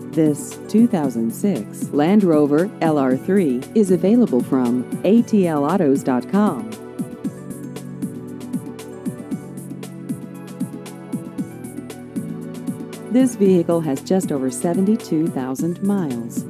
This 2006 Land Rover LR3 is available from atlautos.com. This vehicle has just over 72,000 miles.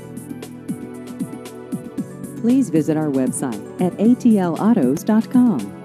Please visit our website at atlautos.com.